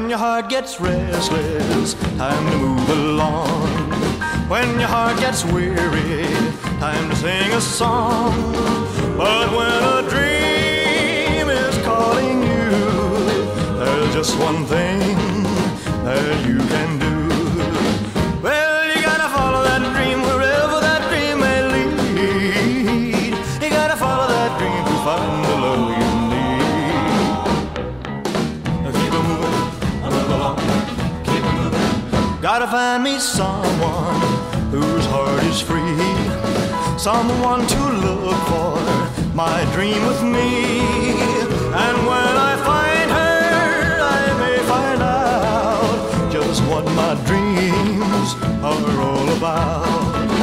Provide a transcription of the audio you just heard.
When your heart gets restless, time to move along. When your heart gets weary, time to sing a song. But when a dream is calling you, there's just one thing that you can do. Well, you gotta follow that dream wherever that dream may lead. You gotta follow that dream to find the love you need. Now keep it moving, move along, keep it moving. Gotta find me someone whose heart is free, someone to look for my dream with me. And when I find her, I may find out just what my dreams are all about.